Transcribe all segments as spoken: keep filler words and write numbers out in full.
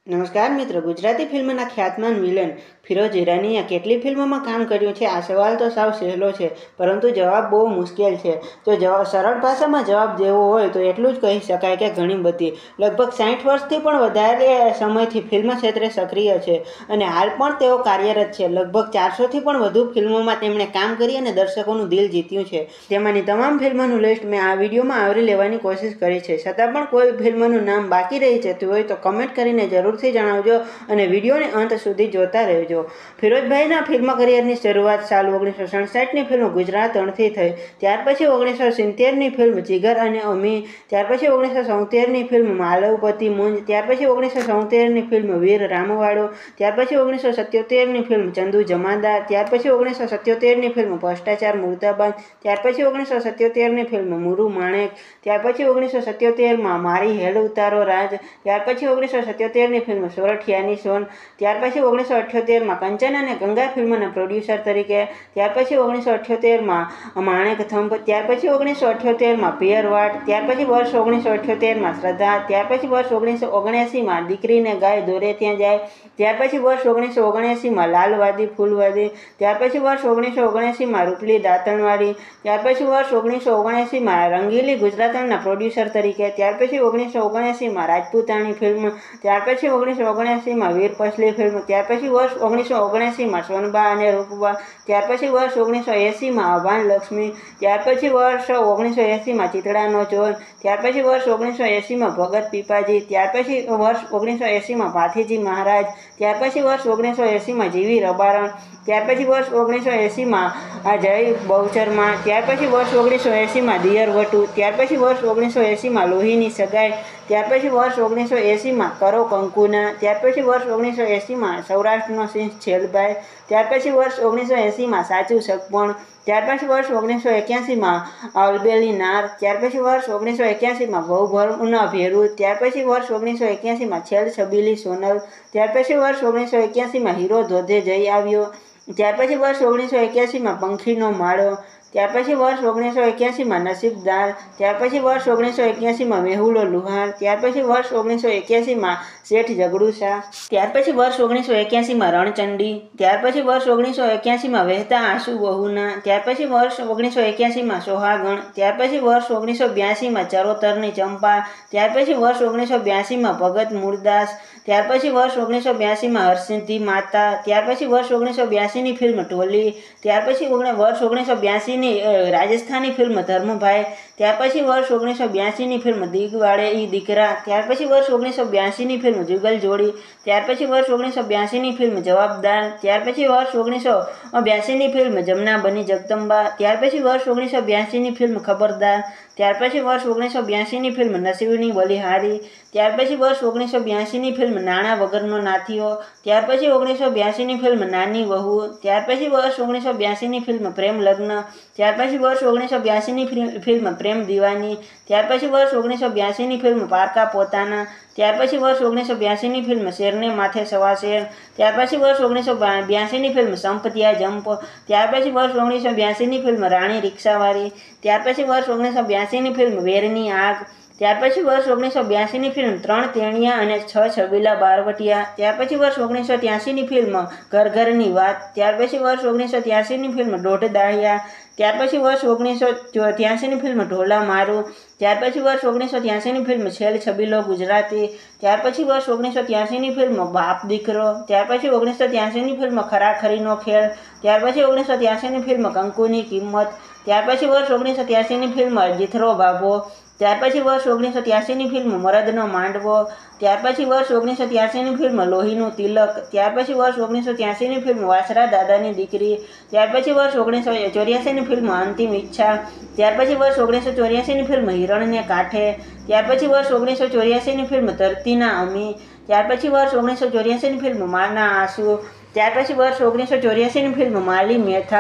નમસ્કાર મિત્રો, ગુજરાતી ફિલ્મના ખ્યાતનામ વિલન ફિરોઝ ઈરાનીએ કેટલી ફિલ્મોમાં કામ કર્યું છે? આ સવાલ તો સાવ સહેલો છે, પરંતુ જવાબ બહુ મુશ્કેલ છે. જો જવાબ સરળ ભાષામાં જવાબ દેવો હોય તો એટલું જ કહી શકાય કે ઘણી બધી. લગભગ સાઠ વર્ષથી પણ વધારે સમયથી ફિલ્મ ક્ષેત્રે સક્રિય છે અને હાલ પણ તેઓ કાર્યરત છે. લગભગ ચારસોથી પણ વધુ ફિલ્મોમાં તેમણે કામ કરી અને દર્શકોનું દિલ જીત્યું છે. તેમાંની તમામ ફિલ્મોનું લિસ્ટ મેં આ વિડીયોમાં આવરી લેવાની કોશિશ કરી છે. છતાં પણ કોઈ ફિલ્મનું નામ બાકી રહી જતું હોય તો કમેન્ટ કરીને જરૂર થી જણાવજો અને વિડીયોને અંત સુધી જોતા રહેજો. ફિરોઝભાઈના ફિલ્મ કરિયરની શરૂઆત સાલ ઓગણીસો સડસઠની ફિલ્મ ગુજરાત અણથી થઈ. ત્યાર પછી ઓગણીસો સિત્તેરની ફિલ્મ જીગર અને અમી, ત્યાર પછી ઓગણીસો ચૌતેરની ફિલ્મ માલવપતિ મુંજ, ત્યાર પછી ઓગણીસો ચૌતેરની ફિલ્મ વીર રામવાડો, ત્યાર પછી ઓગણીસો સત્યોતેરની ફિલ્મ ચંદુ જમાદાર, ત્યાર પછી ઓગણીસો સત્યોતેરની ફિલ્મ ભ્રષ્ટાચાર મુર્દાબાદ, ત્યાર પછી ઓગણીસો સત્યોતેરની ફિલ્મ મુરુ માણેક, ત્યાર પછી ઓગણીસો સત્યોતેરમાં મારી હેડ ઉતારો રાજ, ત્યાર પછી ઓગણીસો સત્યોતેરની ફિલ્મ સોરઠિયાની સોન, ત્યાર પછી ઓગણીસો અઠ્યોતેરમાં કંચન અને ગંગા ફિલ્મના પ્રોડ્યુસર તરીકે, ત્યાર પછી ઓગણીસો અઠ્યોતેરમાં માણેક થંભ, ત્યાર પછી ઓગણીસો અઠ્યોતેરમાં પિયરવાટ, ત્યાર પછી વર્ષ ઓગણીસો અઠ્યોતેરમાં શ્રદ્ધા, ત્યાર પછી વર્ષ ઓગણીસો ઓગણએંસીમાં દીકરીને ગાય દોરે ત્યાં જાય, ત્યાર પછી વર્ષ ઓગણીસો ઓગણએંસીમાં લાલવાદી ફૂલવાદી, ત્યાર પછી વર્ષ ઓગણીસો ઓગણએંસીમાં રૂપલી દાંતણવાળી, ત્યાર પછી વર્ષ ઓગણીસો ઓગણએંસીમાં રંગીલી ગુજરાતના પ્રોડ્યુસર તરીકે, ત્યાર પછી ઓગણીસો ઓગણએંસીમાં રાજપૂતાણી ફિલ્મ, ત્યાર પછી ઓગણીસો ઓગણએંસીમાં વીર પસલી ફિલ્મ, ત્યાર પછી વર્ષ ઓગણીસો ઓગણએંસીમાં સોનબા અને રૂપબા, ત્યાર પછી વર્ષ ઓગણીસો એંસીમાં અભાન લક્ષ્મી, ત્યાર પછી વર્ષ ઓગણીસો એંસીમાં ચિતડાનો ચોર, ત્યાર પછી વર્ષ ઓગણીસો એંસીમાં ભગત પીપાજી, ત્યાર પછી વર્ષ ઓગણીસો એંસીમાં ભાથીજી મહારાજ, ત્યાર પછી વર્ષ ઓગણીસો એંસીમાં જીવી રબારણ, ત્યાર પછી વર્ષ ઓગણીસો એંસીમાં આ જય બહુચરમાં, ત્યાર પછી વર્ષ ઓગણીસો એંસીમાં દિયર વટુ, ત્યાર પછી વર્ષ ઓગણીસો એંસીમાં લોહીની સગાઈ, ત્યાર પછી વર્ષ ઓગણીસો એંસીમાં કરો કંકુના, ત્યાર પછી વર્ષ ઓગણીસો એંસીમાં સૌરાષ્ટ્રનો સિંહ છેલભાઈ, ત્યાર પછી વર્ષ ઓગણીસો એંસીમાં સાચું સગપણ, ત્યાર પછી વર્ષ ઓગણીસો એક્યાસીમાં અલબેલી નાર, ત્યાર પછી વર્ષ ઓગણીસો એક્યાસીમાં ભવભરના ભેરુ, ત્યાર પછી વર્ષ ઓગણીસો એક્યાસીમાં છેલ છબીલી સોનલ, ત્યાર પછી વર્ષ ઓગણીસો એક્યાસીમાં હીરો ધોધે જઈ આવ્યો, ત્યાર પછી વર્ષ ઓગણીસો એક્યાસીમાં પંખીનો માળો, ત્યાર પછી વર્ષ ઓગણીસો એક્યાસીમાં નસીબદાર, ત્યાર પછી વર્ષ ઓગણીસો એક્યાસીમાં મેહુલો લુહાર, ત્યાર પછી વર્ષ ઓગણીસો એક્યાસીમાં શેઠ ઝઘડુશા, ત્યાર પછી વર્ષ ઓગણીસો એક્યાસીમાં રણચંડી, ત્યાર પછી વર્ષ ઓગણીસો એક્યાસીમાં વહેતા આંસુ બહુના, ત્યાર પછી વર્ષ ઓગણીસો એક્યાસીમાં સોહાગણ, ત્યાર પછી વર્ષ ઓગણીસો બ્યાસીમાં ચરોતરની ચંપા, ત્યાર પછી વર્ષ ઓગણીસો બ્યાસીમાં ભગત મૂળદાસ, ત્યાર પછી વર્ષ ઓગણીસો બ્યાસીમાં હરસિદ્ધિ માતા, ત્યાર પછી વર્ષ ઓગણીસો બ્યાસીની ફિલ્મ ટોલી, ત્યાર પછી વર્ષ ઓગણીસો બ્યાસીની રાજસ્થાની ફિલ્મ ધર્મભાઈ, ત્યાર પછી વર્ષ ઓગણીસો બ્યાસીની ફિલ્મ દિગવાડે ઈ દીકરા, ત્યાર પછી વર્ષ ઓગણીસો બ્યાસીની ફિલ્મ જુગલ જોડી, ત્યાર પછી વર્ષ ઓગણીસો બ્યાસીની ફિલ્મ જવાબદાર, ત્યાર પછી વર્ષ ઓગણીસો બ્યાસીની ફિલ્મ જમના બની જગદંબા, ત્યાર પછી વર્ષ ઓગણીસો બ્યાસીની ફિલ્મ ખબરદાર, ત્યાર પછી વર્ષ ઓગણીસો બ્યાસીની ફિલ્મ નસીબની બલિહારી, ત્યાર પછી વર્ષ ઓગણીસો બ્યાસીની ફિલ્મ નાણાં વગરનો નાથીઓ, ત્યાર પછી ઓગણીસો બ્યાસીની ફિલ્મ નાની વહુ, ત્યાર પછી વર્ષ ઓગણીસો બ્યાસીની ફિલ્મ પ્રેમ લગ્ન, ત્યાર પછી વર્ષ ઓગણીસો બ્યાસીની ફિલ્મ પ્રેમ દીવાની, ત્યાર પછી વર્ષ ઓગણીસો બ્યાસીની ફિલ્મ પારકા પોતાના, ત્યાર પછી વર્ષ ઓગણીસો બ્યાસીની ફિલ્મ શેરને માથે સવા શેર, ત્યાર પછી વર્ષ ઓગણીસો બ્યાસીની ફિલ્મ સંપતિયા જંપ, ત્યાર પછી વર્ષ ઓગણીસો બ્યાસીની ફિલ્મ રાણી રિક્ષાવાળી, ત્યાર પછી વર્ષ ઓગણીસો બ્યાસીની ફિલ્મ વેરની આગ, ત્યાર પછી વર્ષ ઓગણીસો બ્યાસીની ફિલ્મ ત્રણ તેણિયા અને છ છબીલા બારવટિયા, ત્યાર પછી વર્ષ ઓગણીસો ત્યાસીની ફિલ્મ ઘર ઘરની વાત, ત્યાર પછી વર્ષ ઓગણીસો ત્યાસીની ફિલ્મ દોઢ દાળિયા, ત્યાર પછી વર્ષ ઓગણીસો ત્યાસીની ફિલ્મ ઢોલા મારું, ત્યાર પછી વર્ષ ઓગણીસો ત્યાસીની ફિલ્મ છેલ છબીલો ગુજરાતી, ત્યાર પછી વર્ષ ઓગણીસો ત્યાસીની ફિલ્મ બાપ દીકરો, ત્યાર પછી ઓગણીસો ત્યાસીની ફિલ્મ ખરાખરીનો ખેલ, ત્યાર પછી ઓગણીસો ત્યાસીની ફિલ્મ કંકુની કિંમત, ત્યાર પછી વર્ષ ઓગણીસો ત્યાસીની ફિલ્મ જીથરો બાબો, ત્યાર પછી વર્ષ ઓગણીસો ત્યાસીની ફિલ્મ મરદનો માંડવો, ત્યાર પછી વર્ષ ઓગણીસો ત્યાસીની ફિલ્મ લોહીનું તિલક, ત્યાર પછી વર્ષ ઓગણીસો ત્યાસીની ફિલ્મ વાસરા દાદાની દીકરી, ત્યાર પછી વર્ષ ઓગણીસો ચોર્યાસીની ફિલ્મ અંતિમ ઈચ્છા, ત્યાર પછી વર્ષ ઓગણીસો ચોર્યાસીની ફિલ્મ હિરણને કાંઠે, ત્યાર પછી વર્ષ ઓગણીસો ચોર્યાસીની ફિલ્મ ધરતીના અમી, ત્યાર પછી વર્ષ ઓગણીસો ચોર્યાસીની ફિલ્મ માના આંસુ, ત્યાર પછી વર્ષ ઓગણીસો ચોર્યાસીની ફિલ્મ માલી મેથાણ,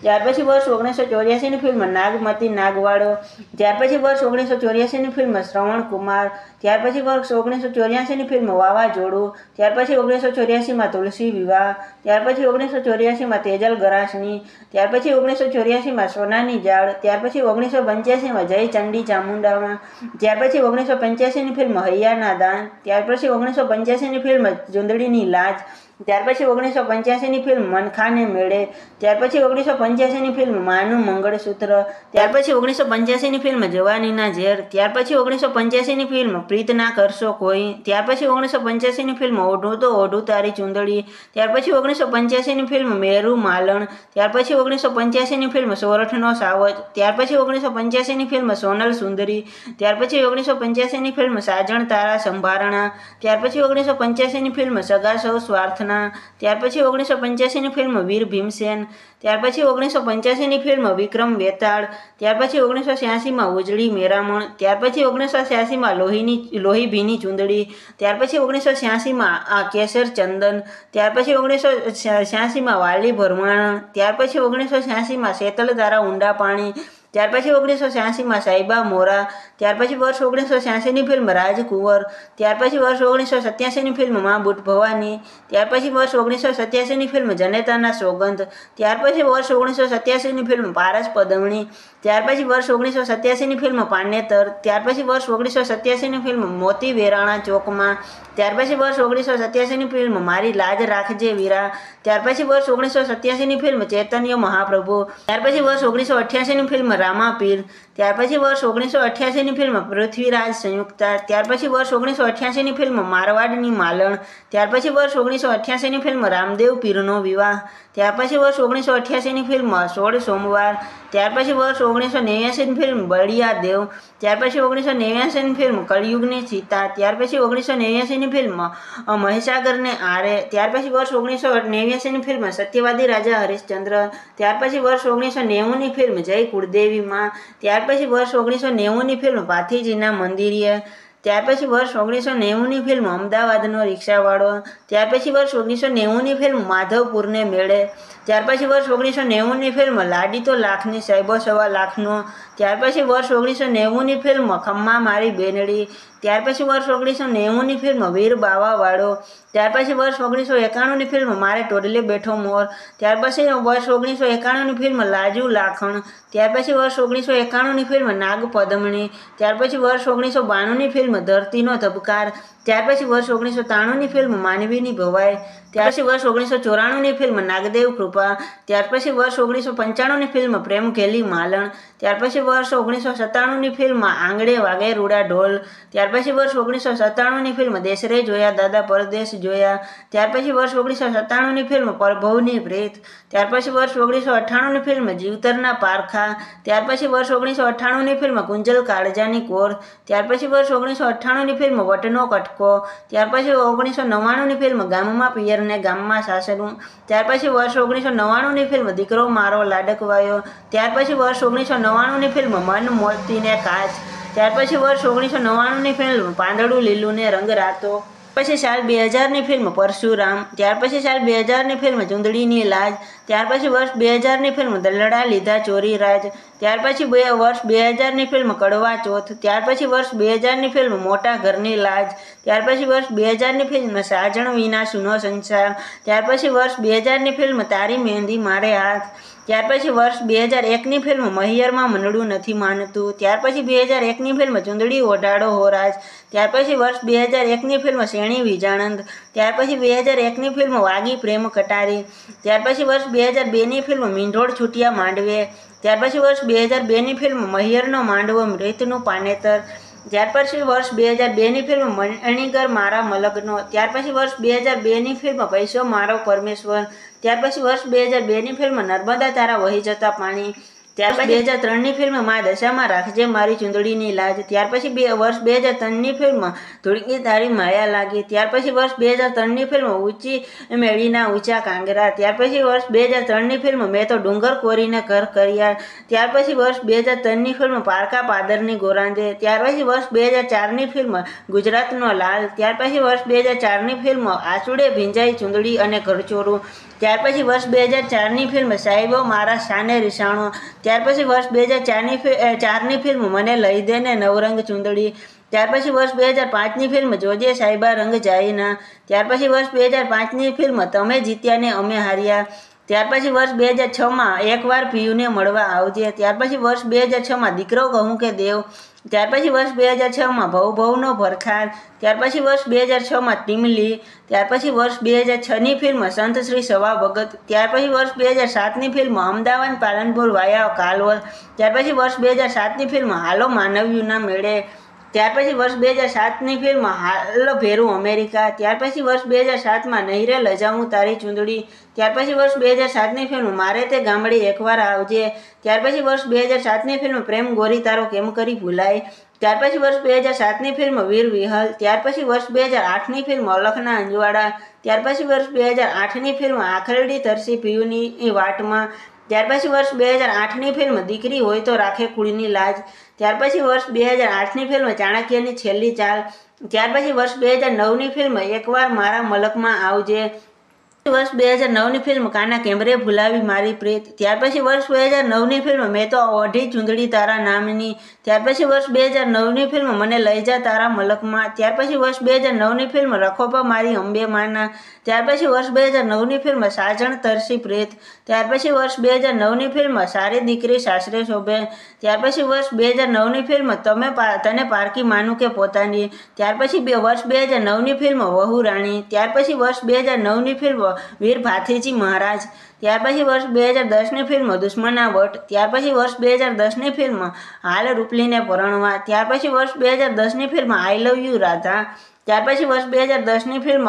ત્યાર પછી વર્ષ ઓગણીસો ચોર્યાસીની ફિલ્મ નાગમતી નાગવાડો, ત્યાર પછી વર્ષ ઓગણીસો ચોર્યાસીની ફિલ્મ શ્રવણ કુમાર, ત્યાર પછી વર્ષ ઓગણીસો ચોર્યાસીની ફિલ્મ વાવાઝોડું, ત્યાર પછી ઓગણીસો ચોર્યાસીમાં તુલસી વિવાહ, ત્યાર પછી ઓગણીસો ચોર્યાસીમાં તેજલ ગરાસની, ત્યાર પછી ઓગણીસો ચોર્યાસીમાં સોનાની જાળ, ત્યાર પછી ઓગણીસો પંચ્યાસીમાં જય ચંડી ચામુંડામાં, ત્યાર પછી ઓગણીસો પંચ્યાસીની ફિલ્મ હૈયાના દાન, ત્યાર પછી ઓગણીસો પંચ્યાસીની ફિલ્મ ચૂંદડીની લાજ, ત્યાર પછી ઓગણીસો પંચ્યાસીની ફિલ્મ મનખાને મેળે, ત્યાર પછી ઓગણીસો પંચ્યાસીની ફિલ્મ માનું મંગળસૂત્ર, ત્યાર પછી ઓગણીસો પંચ્યાસીની ફિલ્મ જવાનીના ઝેર, ત્યાર પછી ઓગણીસો પંચ્યાસીની ફિલ્મ પ્રીત ના કરશો કોઈ, ત્યાર પછી ઓગણીસો પંચ્યાસીની ફિલ્મ ઓઢું તો ઓઢું તારી ચૂંદડી, ત્યાર પછી ઓગણીસો પંચ્યાસીની ફિલ્મ મેરુ માલણ, ત્યાર પછી ઓગણીસો પંચ્યાસીની ફિલ્મ સોરઠનો સાવજ, ત્યાર પછી ઓગણીસો પંચ્યાસીની ફિલ્મ સોનલ સુંદરી, ત્યાર પછી ઓગણીસો પંચ્યાસીની ફિલ્મ સાજણ તારા સંભારણા, ત્યાર પછી ઓગણીસો પંચ્યાસીની ફિલ્મ સગા સૌ સ્વાર્થના, ત્યાર પછી ઓગણીસો પંચ્યાસીની ફિલ્મ વીર ભીમસેન, ત્યાર પછી ઓગણીસો પંચ્યાસીની ફિલ્મ વિક્રમ વેતાળ, ત્યાર પછી ઓગણીસો છ્યાસીમાં ઉજળી મેરામણ, ત્યાર પછી ઓગણીસો છ્યાસીમાં લોહીની લોહી ભીની ચૂંદડી, ત્યાર પછી ઓગણીસો છ્યાસીમાં આ કેસર ચંદન, ત્યાર પછી ઓગણીસો છ્યાસીમાં વાલી ભરમાણા, ત્યાર પછી ઓગણીસો છ્યાસીમાં શેતલ તારા ઊંડા પાણી, ત્યાર પછી ઓગણીસો છ્યાસીમાં સાહિબા મોરા, ત્યાર પછી વર્ષ ઓગણીસો છ્યાસીની ફિલ્મ રાજકુંવર, ત્યાર પછી વર્ષ ઓગણીસો સત્યાસીની ફિલ્મ મા બુટ ભવાની, ત્યાર પછી વર્ષ ઓગણીસો સત્યાસીની ફિલ્મ જનેતાના સોગંદ, ત્યાર પછી વર્ષ ઓગણીસો સત્યાસીની ફિલ્મ પારસ પદમણી, ત્યાર પછી વર્ષ ઓગણીસો સત્યાસીની ફિલ્મ પાનેતર, ત્યાર પછી વર્ષ ઓગણીસો સત્યાસીની ફિલ્મ મોતી વેરાણા ચોકમાં, ત્યાર પછી વર્ષ ઓગણીસો સત્યાસીની ફિલ્મ મારી લાજ રાખજે વીરા, ત્યાર પછી વર્ષ ઓગણીસો સત્યાસીની ફિલ્મ ચૈતન્ય મહાપ્રભુ, ત્યાર પછી વર્ષ ઓગણીસો અઠ્યાસીની ફિલ્મ રામાપીર, ત્યાર પછી વર્ષ ઓગણીસો અઠ્યાસીની ફિલ્મ પૃથ્વીરાજ સંયુક્તા, ત્યાર પછી વર્ષ ઓગણીસો અઠ્યાસીની ફિલ્મ મારવાડની માલણ, ત્યાર પછી વર્ષ ઓગણીસો અઠ્યાસીની ફિલ્મ રામદેવ પીરનો વિવાહ, ત્યાર પછી વર્ષ ઓગણીસો અઠ્યાસીની ફિલ્મ સોળ સોમવાર, ત્યાર પછી વર્ષ ઓગણીસો નેવ્યાસીની ફિલ્મ બળિયા દેવ, ત્યાર પછી ઓગણીસો નેવ્યાસીની ફિલ્મ કળિયુગની સીતા, ત્યાર પછી ઓગણીસો નેવ્યાસીની ફિલ્મ મહીસાગરને આરે, ત્યાર પછી વર્ષ ઓગણીસો નેવ્યાસીની ફિલ્મ સત્યવાદી રાજા હરિશ્ચંદ્ર, ત્યાર પછી વર્ષ ઓગણીસો નેવુંની ફિલ્મ જય કુળદેવીમાં, ત્યાર પછી વર્ષ ઓગણીસો નેવુંની ફિલ્મ ભાથીજીના મંદિરીએ, ત્યાર પછી વર્ષ ઓગણીસો નેવુંની ફિલ્મ અમદાવાદનો રિક્ષાવાળો, ત્યાર પછી વર્ષ ઓગણીસો નેવુંની ફિલ્મ માધવપુરને મેળે, ત્યાર પછી વર્ષ ઓગણીસો નેવુંની ફિલ્મ લાડી તો લાખની સાહેબો સવા લાખનો, ત્યાર પછી વર્ષ ઓગણીસો નેવુંની ફિલ્મ ખમ્મા મારી બેનડી, ત્યાર પછી વર્ષ ઓગણીસો નેવુંની ફિલ્મ વીર બાવાવાળો, ત્યાર પછી વર્ષ ઓગણીસો એકાણુંની ફિલ્મ મારે ટોડલે બેઠો મોર, ત્યાર પછી વર્ષ ઓગણીસો એકાણુંની ફિલ્મ લાજુ લાખણ, ત્યાર પછી વર્ષ ઓગણીસો એકાણુંની ફિલ્મ નાગ પદમણી, ત્યાર પછી વર્ષ ઓગણીસો બાણુંની ફિલ્મ ધરતીનો ધબકાર, ત્યાર પછી વર્ષ ઓગણીસો ત્રાણુંની ફિલ્મ માનવીની ભવાઈ, ત્યાર પછી વર્ષ ઓગણીસો ચોરાણુંની ફિલ્મ નાગદેવ કૃપા, ત્યાર પછી વર્ષ ઓગણીસો પંચાણુંની ફિલ્મ પ્રેમ ઘેલી માલણ, ત્યાર પછી વર્ષ ઓગણીસો સત્તાણુંની ફિલ્મ આંગળે વાગે રૂડા ઢોલ, ત્યાર પછી વર્ષ ઓગણીસો સત્તાણુંની ફિલ્મ દેશરે જોયા દાદા પરદેશ જોયા, ત્યાર પછી વર્ષ ઓગણીસો સત્તાણુંની ફિલ્મ પ્રભવની પ્રેત, ત્યાર પછી વર્ષ ઓગણીસો અઠ્ઠાણુંની ફિલ્મ જીવતરના પારખા, ત્યાર પછી વર્ષ ઓગણીસો અઠ્ઠાણુંની ફિલ્મ કુંજલ કાળજાની કોર, ત્યાર પછી વર્ષ ઓગણીસો અઠ્ઠાણુંની ફિલ્મ વટનો કટકો, ત્યાર પછી ઓગણીસો નવ્વાણુંની ફિલ્મ ગામમાં પિયરને ગામમાં સાસરું, ત્યાર પછી વર્ષ ઓગણીસો નવ્વાણુંની ફિલ્મ દીકરો મારો લાડકવાયો, ત્યાર પછી વર્ષ ઓગણીસો નવ્વાણુંની ફિલ્મ મન મોતીને કાચ, ત્યાર પછી વર્ષ ઓગણીસો નવ્વાણુંની ફિલ્મ પાંદડું લીલું ને રંગ રાતો, પછી સાલ બે હજારની ફિલ્મ પરશુરામ, ત્યાર પછી સાલ બે હજારની ફિલ્મ ચૂંદડીની લાજ, ત્યાર પછી વર્ષ બે હજારની ફિલ્મ દલડા લીધા ચોરી રાજ, ત્યાર પછી બે વર્ષ બે હજારની ફિલ્મ કડવા ચોથ, ત્યાર પછી વર્ષ બે હજારની ફિલ્મ મોટા ઘરની લાજ, ત્યાર પછી વર્ષ બે હજારની ફિલ્મ સાજણ વિના સુનો સંસાર, ત્યાર પછી વર્ષ બે હજારની ફિલ્મ તારી મહેંદી મારે હાથ, ત્યાર પછી વર્ષ બે હજાર એકની ફિલ્મ મહિયરમાં મનડું નથી માનતું, ત્યાર પછી બે હજાર એકની ફિલ્મ ચૂંદડી ઓઢાડો હોરાજ, ત્યાર પછી વર્ષ બે હજાર એકની ફિલ્મ શેણી વિજાણંદ, ત્યાર પછી બે હજાર એકની ફિલ્મ વાગી પ્રેમ કટારી, ત્યાર પછી વર્ષ બે હજાર બેની ફિલ્મ મીંઢોળ છૂટિયા માંડવે, ત્યાર પછી વર્ષ બે હજાર બેની ફિલ્મ મહિયરનો માંડવો મૃતનું પાનેતર, ત્યાર પછી વર્ષ બે હજાર બેની ફિલ્મ મણિગર મારા મલગનો, ત્યાર પછી વર્ષ બે હજાર બેની ફિલ્મ પૈસો મારો પરમેશ્વર, ત્યાર પછી વર્ષ બે હજાર બેની ફિલ્મ નર્મદા તારા વહી જતા પાણી, ત્યાર પછી બે હજાર ત્રણની ફિલ્મ મા દશામાં રાખજે મારી ચૂંદડીની લાજ. ત્યાર પછી બે વર્ષ બે હજાર ત્રણની ફિલ્મ ધૂળકી તારી માયા લાગી. ત્યાર પછી વર્ષ બે હજાર ત્રણની ફિલ્મ ઊંચી મેળીના ઊંચા કાંગરા. ત્યાર પછી વર્ષ બે હજાર ત્રણની ફિલ્મ મેં તો ડુંગર કોરીને કર કર્યા. ત્યાર પછી વર્ષ બે હજાર ત્રણની ફિલ્મ પારકા પાદરની ગોરાંદે. ત્યાર પછી વર્ષ બે હજાર ચારની ફિલ્મ ગુજરાતનો લાલ. ત્યાર પછી વર્ષ બે હજાર ચારની ફિલ્મ આસુડે ભીંજાઈ ચૂંદડી અને ઘરચોરું. ત્યાર પછી વર્ષ બે હજાર ચારની ફિલ્મ સાહેબો મારા શાને રીસાણો. ત્યાર પછી વર્ષ બે હજાર ચારની ચારની ફિલ્મ મને લઈ દે ને નવરંગ ચૂંદડી. ત્યાર પછી વર્ષ બે હજાર પાંચની ફિલ્મ જોજે સાહેબા રંગ જાયના. ત્યાર પછી વર્ષ બે હજાર પાંચની ફિલ્મ તમે જીત્યા ને અમે હાર્યા. ત્યાર પછી વર્ષ બે હજાર છમાં એકવાર પિયુને મળવા આવજે. ત્યાર પછી વર્ષ બે હજાર છમાં દીકરો કહું કે દેવ. ત્યાર પછી વર્ષ બે હજાર છમાં ભવ ભવનો ભરખાર. ત્યાર પછી વર્ષ બે હજાર છમાં ટીમલી. ત્યાર પછી વર્ષ બે હજાર છની ફિલ્મ સંત શ્રી સવા ભગત. ત્યાર પછી વર્ષ બે હજાર સાતની ફિલ્મ અમદાવાદ પાલનપુર વાયા કાલવર. ત્યાર પછી વર્ષ બે હજાર સાતની ફિલ્મ હાલો માનવ્યુના મેળે. ત્યાર પછી વર્ષ બે હજાર સાતની ફિલ્મ હાલ ભેરું અમેરિકા. ત્યાર પછી વર્ષ બે હજાર સાતમાં નહીરે લજાવું તારી ચૂંદડી. ત્યાર પછી વર્ષ બે હજાર સાતની ફિલ્મ મારે તે ગામડે એકવાર આવજે. ત્યાર પછી વર્ષ બે હજાર સાતની ફિલ્મ પ્રેમ ગોરી તારો કેમ કરી ભૂલાય. ત્યાર પછી વર્ષ બે હજાર સાતની ફિલ્મ વીર વિહલ. ત્યાર પછી વર્ષ બે હજાર આઠની ફિલ્મ અલખના અંજવાડા. ત્યાર પછી વર્ષ બે હજાર આઠની ફિલ્મ આખરડી તરસી પિયુની વાટમાં. ત્યાર પછી વર્ષ બે હજાર આઠની ફિલ્મ દીકરી હોય તો રાખે કુળની લાજ. ત્યાર પછી વર્ષ બે હજાર આઠની ફિલ્મ ચાણક્યની છેલ્લી ચાલ. ત્યાર પછી વર્ષ બે હજાર નવની ફિલ્મ એકવાર મારા મલકમાં આવજે. વર્ષ બે હજાર નવની ફિલ્મ કાના કેમરે ભૂલાવી મારી પ્રીત. ત્યાર પછી વર્ષ બે હજાર નવની ફિલ્મ મેં તો ઓઢી ચૂંદડી તારા નામની. ત્યાર પછી વર્ષ બે હજાર નવની ફિલ્મ મને લઈ જા તારા મલકમાં. ત્યાર પછી વર્ષ બે હજાર નવની ફિલ્મ રખોપા મારી અંબે માના. ત્યાર પછી વર્ષ બે હજાર નવની ફિલ્મ સાજણ તરસી પ્રેત. ત્યાર પછી વર્ષ બે હજાર નવની ફિલ્મ સારી દીકરી સાસરે શોભે. ત્યાર પછી વર્ષ બે હજાર નવની ફિલ્મ તમે તને પારકી માનું કે પોતાની. ત્યાર પછી બે વર્ષ બે હજાર નવની ફિલ્મ વહુ રાણી. ત્યાર પછી વર્ષ બે હજાર નવની ફિલ્મ વીર ભાથીજી મહારાજ. ત્યાર પછી વર્ષ બે હજાર દસની ફિલ્મ દુશ્મના વટ. ત્યાર પછી વર્ષ બે હજાર દસની ફિલ્મ હાલ રૂપલીને પરણવા. ત્યાર પછી વર્ષ બે હજાર દસની ફિલ્મ આઈ લવ યુ રાધા. ત્યાર પછી વર્ષ બે હજાર દસની ફિલ્મ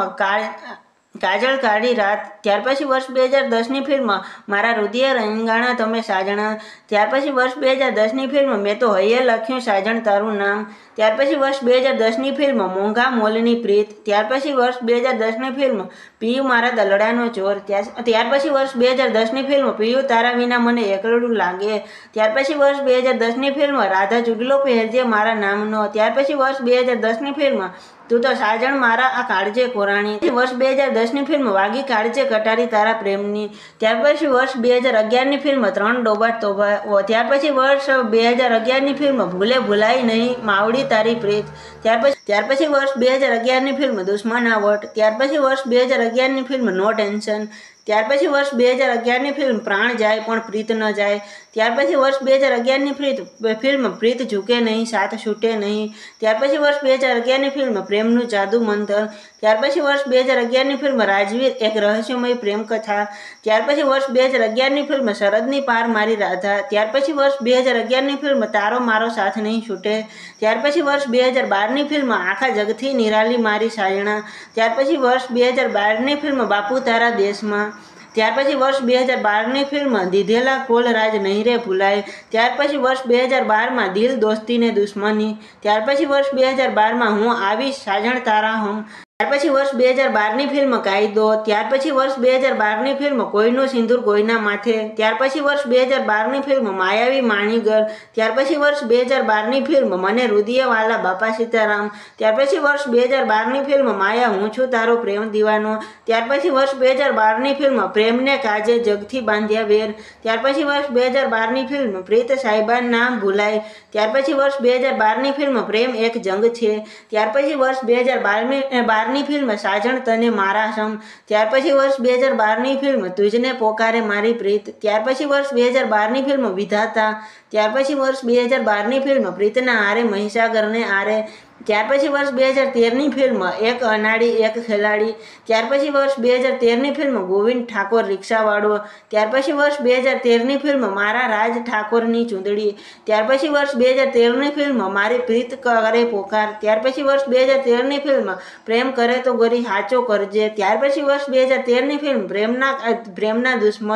કાજળ કાળી રાત. ત્યાર પછી વર્ષ બે હજાર દસની ફિલ્મ મારા હૃદય રંગાણા તમે સાજણા. ત્યાર પછી વર્ષ બે હજાર દસની ફિલ્મ મેં તો હૈયે લખ્યું સાજણ તારું નામ. ત્યાર પછી વર્ષ બે હજાર દસની ફિલ્મ મોંઘા મોલની પ્રીત. ત્યાર પછી વર્ષ બે હજાર દસની ફિલ્મ પિયુ મારા દલડાનો ચોર. ત્યાર પછી વર્ષ બે હજાર દસની ફિલ્મ પિયુ તારા વિના મને એકલડું લાગે. ત્યાર પછી વર્ષ બે હજાર દસની ફિલ્મ રાધા ચુગલો પહેરજે મારા નામનો. ત્યાર પછી વર્ષ બે હજાર દસની ફિલ્મ તું તો સાજણ મારા આ કાળજે કોરાણી. વર્ષ બે હજાર દસની ફિલ્મ વાગી કાળજે કટારી તારા પ્રેમની. ત્યાર પછી વર્ષ બે હજાર અગિયારની ફિલ્મ ત્રણ ડોબા તોબા. ત્યાર પછી વર્ષ બે હજાર અગિયારની ફિલ્મ ભૂલે ભૂલાઈ નહીં માવડી તારી પ્રીત. ત્યાર પછી ત્યાર પછી વર્ષ બે હજાર અગિયારની ફિલ્મ દુશ્મના વટ. ત્યાર પછી વર્ષ બે હજાર અગિયારની ફિલ્મ નો ટેન્શન. ત્યાર પછી વર્ષ બે હજાર અગિયારની ફિલ્મ પ્રાણ જાય પણ પ્રીત ન જાય. ત્યાર પછી વર્ષ બે હજાર અગિયારની પ્રીત ફિલ્મ પ્રીત ઝૂકે નહીં સાથ છૂટે નહીં. ત્યાર પછી વર્ષ બે હજાર અગિયારની ફિલ્મ પ્રેમનું જાદુ મંતર. ત્યાર પછી વર્ષ બે હજાર અગિયારની ફિલ્મ રાજવીર એક રહસ્યમય પ્રેમ કથા. ત્યાર પછી વર્ષ બે હજાર અગિયારની ફિલ્મ શરદની પાર મારી રાધા. ત્યાર પછી વર્ષ બે હજાર અગિયારની ફિલ્મ તારો મારો સાથ નહીં છૂટે. ત્યાર પછી વર્ષ બે હજાર બારની ફિલ્મ આખા જગથી નિરાલી મારી સાજણા. ત્યાર પછી વર્ષ બે હજાર બારની ફિલ્મ બાપુ તારા દેશમાં. ત્યાર પછી વર્ષ બે હજાર બારની ફિલ્મ દીધેલા કોલ રાજ નહીં રે ભૂલાય. ત્યાર પછી વર્ષ બે હજાર બારમાં દિલ દોસ્તીને દુશ્મની. ત્યાર પછી વર્ષ બે હજાર બારમાં હું આવીશ સાજણ તારા હમ. ત્યાર પછી વર્ષ બે હજાર બારની ફિલ્મ કાયદો. ત્યાર પછી વર્ષ બે હજાર બારની ફિલ્મ કોઈનું સિંદૂર કોઈના માથે. ત્યાર પછી વર્ષ બે હજાર બારની ફિલ્મ માયાવી માણીગર. ત્યાર પછી વર્ષ બે હજાર બારની ફિલ્મ મને રુદિયાવાલા બાપા સીતારામ. ત્યાર પછી વર્ષ બે હજાર બારની ફિલ્મ માયા હું છું તારો પ્રેમ દીવાનો. ત્યાર પછી વર્ષ બે હજાર બારની ફિલ્મ પ્રેમને કાજે જગથી બાંધ્યા વેર. ત્યાર પછી વર્ષ બે હજાર બારની ફિલ્મ પ્રીત સાહિબા નામ ભૂલાય. ત્યાર પછી વર્ષ બે હજાર બારની ફિલ્મ પ્રેમ એક જંગ છે. ત્યાર પછી વર્ષ બે હજાર બારની બારની ફિલ્મ સાજણ તને મારા સમ. ત્યાર પછી વર્ષ બે હજાર બારની ફિલ્મ તુજને પોકારે મારી પ્રીત. ત્યાર પછી વર્ષ બે હજાર બારની ફિલ્મ વિધાતા. ત્યાર પછી વર્ષ બે હજાર બારની ફિલ્મ પ્રીતના આરે મહીસાગરને આરે. ત્યાર પછી વર્ષ બે હજાર તેરની ફિલ્મ એક અનાડી એક ખેલાડી. ત્યાર પછી વર્ષ બે હજાર તેરની ફિલ્મ ગોવિંદ ઠાકોર રિક્ષાવાળો. ત્યાર પછી વર્ષ બે હજાર તેરની ફિલ્મ મારા રાજ ઠાકોરની ચૂંદડી. ત્યાર પછી વર્ષ બે હજાર તેરની ફિલ્મ મારી પ્રીત કરે પોકાર. ત્યાર પછી વર્ષ બે હજાર તેરની ફિલ્મ પ્રેમ કરે તો ગોરી હાચો કરજે. ત્યાર પછી વર્ષ બે હજાર તેરની ફિલ્મ પ્રેમના પ્રેમના દુશ્મન.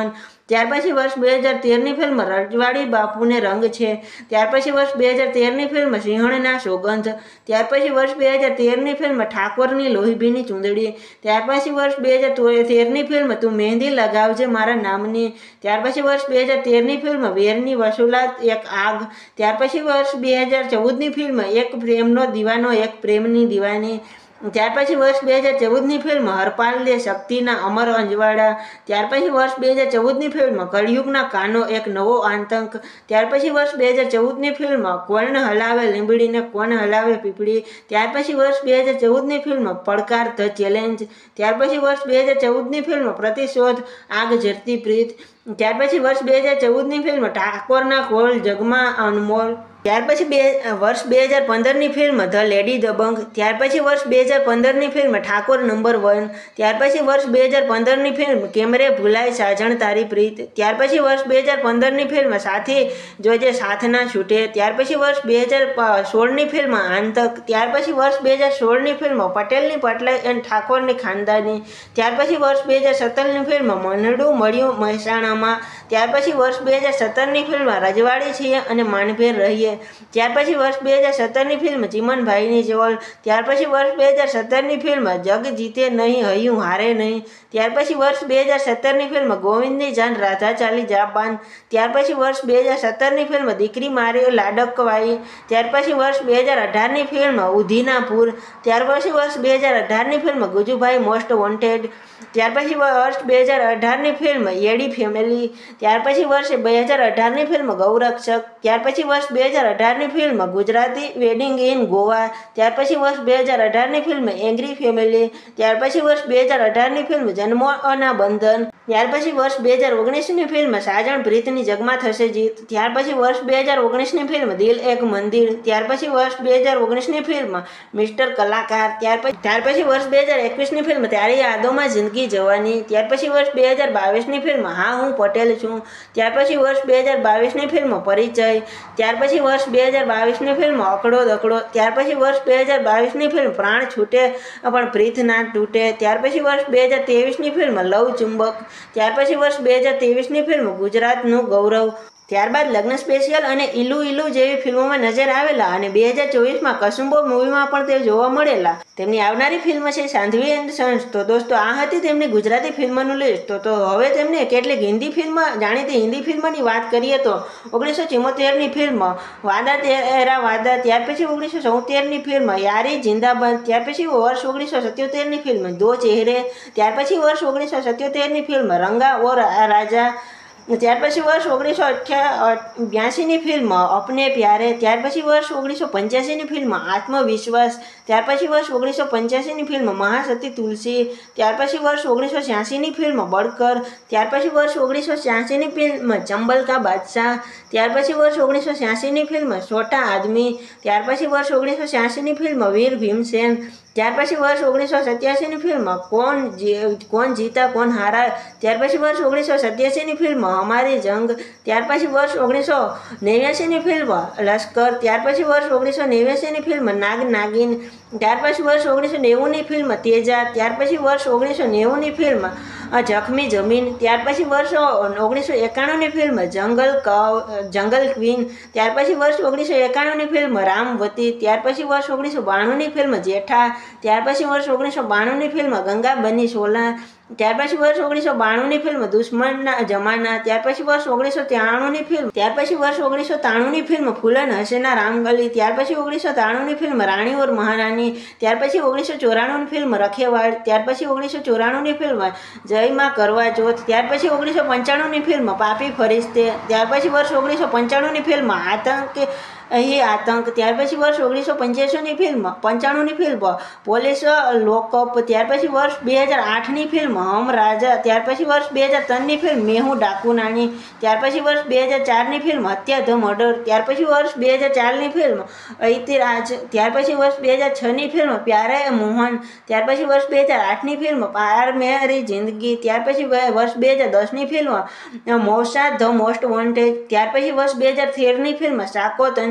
ત્યાર પછી વર્ષ બે હજાર તેરની ફિલ્મ રજવાડી બાપુને રંગ છે. ત્યાર પછી વર્ષ બે હજાર તેરની ફિલ્મ સિંહણના સોગંધ. ત્યાર પછી વર્ષ બે હજાર તેરની ફિલ્મ ઠાકોરની લોહીભીની ચૂંદડી. ત્યાર પછી વર્ષ બે હજાર તેરની ફિલ્મ તું મહેંદી લગાવજે મારા નામની. ત્યાર પછી વર્ષ બે હજાર તેરની ફિલ્મ વેરની વસૂલાત એક આગ. ત્યાર પછી વર્ષ બે હજાર ચૌદની ફિલ્મ એક પ્રેમનો દીવાનો એક પ્રેમની દીવાની. ત્યાર પછી વર્ષ બે હજાર ચૌદની ફિલ્મ હરપાલ દે શક્તિના અમર અંજવાડા. ત્યાર પછી વર્ષ બે હજાર ચૌદની ફિલ્મ કળિયુગના કાનો એક નવો આતંક. ત્યાર પછી વર્ષ બે હજાર ચૌદની ફિલ્મ કોણ હલાવે લીંબડીને કોણ હલાવે પીપળી. ત્યાર પછી વર્ષ બે હજાર ચૌદની ફિલ્મ પડકાર ધ ચેલેન્જ. ત્યાર પછી વર્ષ બે હજાર ચૌદની ફિલ્મ પ્રતિશોધ આગ ઝરતી પ્રીત. ત્યાર પછી વર્ષ બે હજાર ચૌદની ફિલ્મ ઠાકોરના કોલ જગમાં અનમોલ. ત્યાર પછી બે વર્ષ બે હજાર પંદરની ફિલ્મ ધ લેડી દબંગ. ત્યાર પછી વર્ષ બે હજાર પંદરની ફિલ્મ ઠાકોર નંબર વન. ત્યાર પછી વર્ષ બે હજાર પંદરની ફિલ્મ કેમરે ભૂલાય સાજણ તારી પ્રીત. ત્યાર પછી વર્ષ બે હજાર પંદરની ફિલ્મ સાથી જોજે સાથના છૂટે. ત્યાર પછી વર્ષ બે હજાર સોળની ફિલ્મ આંતક. ત્યાર પછી વર્ષ બે હજાર સોળની ફિલ્મ પટેલની પટલાઈ અને ઠાકોરની ખાનદાની. ત્યાર પછી વર્ષ બે હજાર સત્તરની ફિલ્મ મનડું મળ્યું મહેસાણામાં. ત્યાર પછી વર્ષ બે હજાર સત્તરની ફિલ્મ રજવાડી છીએ અને માનભેર રહીએ. ત્યાર પછી વર્ષ બે હજાર સત્તરની ફિલ્મ ચીમનભાઈની ચોલ. ત્યાર પછી વર્ષ બે હજાર સત્તરની ફિલ્મ જગ જીતે નહીં હૈયું હારે નહીં. ત્યાર પછી વર્ષ બે હજાર સત્તરની ફિલ્મ ગોવિંદની જાન રાધા ચાલી જાપાન. ત્યાર પછી વર્ષ બે હજાર સત્તરની ફિલ્મ દીકરી મારી લાડકવાઈ. ત્યાર પછી વર્ષ બે હજાર અઢારની ફિલ્મ ઉધીનાપુર. ત્યાર પછી વર્ષ બે હજાર અઢારની ફિલ્મ ગુજુભાઈ મોસ્ટ વોન્ટેડ. ત્યાર પછી વર્ષ બે હજાર અઢારની ફિલ્મ યેડી ફેમિલી. ત્યાર પછી વર્ષ બે હજાર અઢારની ફિલ્મ ગૌરક્ષક. ત્યાર પછી વર્ષ બે હજાર અઢારની film Gujarati wedding in Goa. ત્યાર પછી વર્ષ બે હજાર અઢારની ફિલ્મ એંગ્રી ફેમિલી. ત્યાર પછી વર્ષ બે હજાર અઢારની ફિલ્મ જન્મોના બંધન. ત્યાર પછી વર્ષ બે હજાર ઓગણીસની ફિલ્મ સાજણ પ્રીતની જગમાં થશે જીત. ત્યાર પછી વર્ષ બે હજાર ઓગણીસની ફિલ્મ દિલ એક મંદિર. ત્યાર પછી વર્ષ બે હજાર ઓગણીસની ફિલ્મ મિસ્ટર કલાકાર. ત્યાર પછી ત્યાર પછી વર્ષ બે હજાર એકવીસની ફિલ્મ તારી યાદોમાં જિંદગી જવાની. ત્યાર પછી વર્ષ બે હજાર બાવીસની ફિલ્મ હા હું પટેલ છું. ત્યાર પછી વર્ષ બે હજાર બાવીસની ફિલ્મ પરિચય. ત્યાર પછી વર્ષ બે હજાર બાવીસની ફિલ્મ અકડો દકડો. ત્યાર પછી વર્ષ બે હજાર બાવીસની ફિલ્મ પ્રાણ છૂટે પણ પ્રીત ના તૂટે. ત્યાર પછી વર્ષ બે હજાર ત્રેવીસની ફિલ્મ લવ ચુંબક. ત્યાર પછી વર્ષ બે હજાર ત્રેવીસની ફિલ્મ ગુજરાતનું ગૌરવ. ત્યારબાદ લગ્ન સ્પેશિયલ અને ઈલુ ઈલુ જેવી ફિલ્મોમાં નજર આવેલા અને બે હજાર ચોવીસમાં કસુંબો મૂવીમાં પણ તે જોવા મળેલા. તેમની આવનારી ફિલ્મ છે સાંધવી એન્ડ સન્સ. તો દોસ્તો આ હતી તેમની ગુજરાતી ફિલ્મનું લિસ્ટ. તો તો હવે તેમને કેટલીક હિન્દી ફિલ્મ જાણીતી હિન્દી ફિલ્મની વાત કરીએ તો ઓગણીસો ચુમ્મોતેરની ફિલ્મ વાદા તેરા વાદા. ત્યાર પછી ઓગણીસો ચૌતેરની ફિલ્મ યારી જિંદાબાદ. ત્યાર પછી વર્ષ ઓગણીસો સત્યોતેરની ફિલ્મ દો ચહેરે. ત્યાર પછી વર્ષ ઓગણીસો સત્યોતેરની ફિલ્મ રંગા ઓર રાજા. ત્યાર પછી વર્ષ ઓગણીસો અઠ્યા બ્યાસીની ફિલ્મ અપને પ્યારે. ત્યાર પછી વર્ષ ઓગણીસો પંચ્યાસીની ફિલ્મ આત્મવિશ્વાસ. ત્યાર પછી વર્ષ ઓગણીસો પંચ્યાસીની ફિલ્મ મહાસતી તુલસી. ત્યાર પછી વર્ષ ઓગણીસો છ્યાસીની ફિલ્મ બળકર. ત્યાર પછી વર્ષ ઓગણીસો છ્યાસીની ફિલ્મ ચંબલ કા બાદશાહ. ત્યાર પછી વર્ષ ઓગણીસો છ્યાસીની ફિલ્મ છોટા આદમી. ત્યાર પછી વર્ષ ઓગણીસો છ્યાસીની ફિલ્મ વીર ભીમસેન. ત્યાર પછી વર્ષ ઓગણીસો સત્યાસીની ફિલ્મ કોણ કોણ જીતા કોણ હારા. ત્યાર પછી વર્ષ ઓગણીસો સત્યાસીની ફિલ્મ હમારી જંગ. ત્યાર પછી વર્ષ ઓગણીસો નેવ્યાસીની ફિલ્મ લશ્કર. ત્યાર પછી વર્ષ ઓગણીસો નેવ્યાસીની ફિલ્મ નાગ નાગિન. ત્યાર પછી વર્ષ ઓગણીસો નેવુંની ફિલ્મ તેજા. ત્યાર પછી વર્ષ ઓગણીસો નેવુંની ફિલ્મ જખમી જમીન. ત્યાર પછી વર્ષ ઓગણીસો એકાણુંની ફિલ્મ જંગલ કવ જંગલ ક્વીન. ત્યાર પછી વર્ષ ઓગણીસો એકાણુંની ફિલ્મ રામવતી. ત્યાર પછી વર્ષ ઓગણીસો બાણુંની ફિલ્મ જેઠા. ત્યાર પછી વર્ષ ઓગણીસો બાણુંની ફિલ્મ ગંગા બની સોલા. ત્યાર પછી વર્ષ ઓગણીસો બાણુંની ફિલ્મ દુશ્મનના જમાના. ત્યાર પછી વર્ષ ઓગણીસો ત્રાણુંની ફિલ્મ ત્યાર પછી વર્ષ ઓગણીસો ત્રાણુંની ફિલ્મ ફૂલન હસેના રામગલી. ત્યાર પછી ઓગણીસો ત્રાણુંની ફિલ્મ રાણી ઓર મહારાની. ત્યાર પછી ઓગણીસો ચોરાણુંની ફિલ્મ રખેવાડ. ત્યાર પછી ઓગણીસો ચોરાણુંની ફિલ્મ જય માં કરવા ચોથ. ત્યાર પછી ઓગણીસો પંચાણુંની ફિલ્મ પાપી ફરિશ્તે. ત્યાર પછી વર્ષ ઓગણીસો પંચાણુંની ફિલ્મ આતંક અહીં આતંક. ત્યાર પછી વર્ષ ઓગણીસો પંચ્યાસીની ફિલ્મ પંચાણુંની ફિલ્મ પોલીસ લોકઅપ. ત્યાર પછી વર્ષ બે હજાર આઠની ફિલ્મ હમ રાજા. ત્યાર પછી વર્ષ બે હજાર ત્રણની ફિલ્મ મેહું ડાકુ નાની. ત્યાર પછી વર્ષ બે હજાર ચારની ફિલ્મ હત્યા ધ મર્ડર. ત્યાર પછી વર્ષ બે હજાર ચારની ફિલ્મ ઐતિરાજ. ત્યાર પછી વર્ષ બે હજાર છની ફિલ્મ પ્યારે મોહન. ત્યાર પછી વર્ષ બે હજાર આઠની ફિલ્મ પ્યાર મેરી જિંદગી. ત્યાર પછી વર્ષ બે હજાર દસની film Mossad the most wanted. ત્યાર પછી વર્ષ બે હજાર તેરની ફિલ્મ સાકો તન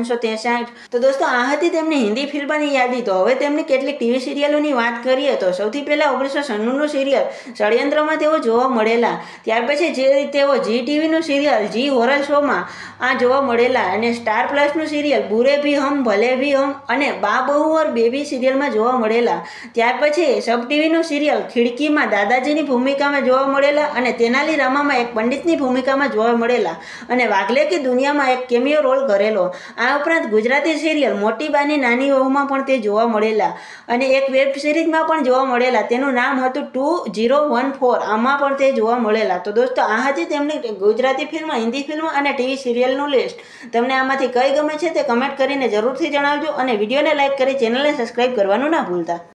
ઓગણીસો ત્રેસઠ. તો દોસ્તો આ હતી તેમની હિન્દી ફિલ્મની યાદી. તો હવે તેમની કેટલીક ટીવી સિરિયલોની વાત કરીએ તો સૌથી પહેલાં ઓગણીસો છન્નુંનું સિરિયલ ષડયંત્રમાં તેઓ જોવા મળેલા. ત્યાર પછી જે તેઓ જી ટીવીનું સિરિયલ જી હોરર શોમાં આ જોવા મળેલા અને સ્ટાર પ્લસનું સિરિયલ બુરે ભી હમ ભલે ભી હમ અને બા બહુ ઓર બેબી સિરિયલમાં જોવા મળેલા. ત્યાર પછી સબ ટીવીનું સિરિયલ ખિડકીમાં દાદાજીની ભૂમિકામાં જોવા મળેલા અને તેનાલી રામામાં એક પંડિતની ભૂમિકામાં જોવા મળેલા અને વાગલે કી દુનિયામાં એક કેમિયો રોલ કરેલો. આ ઉપરાંત ગુજરાતી સિરિયલ મોટી બાની નાની વહુમાં પણ તે જોવા મળેલા અને એક વેબ સિરીઝમાં પણ જોવા મળેલા. તેનું નામ હતું ટુ ઝીરો વન ફોર. આમાં પણ તે જોવા મળેલા. તો દોસ્તો આ હતી તેમની ગુજરાતી ફિલ્મ, હિન્દી ફિલ્મ અને ટીવી સિરિયલનું લિસ્ટ. તમને આમાંથી કઈ ગમે છે તે કમેન્ટ કરીને જરૂરથી જણાવજો અને વિડીયોને લાઇક કરી ચેનલને સબસ્ક્રાઈબ કરવાનું ના ભૂલતા.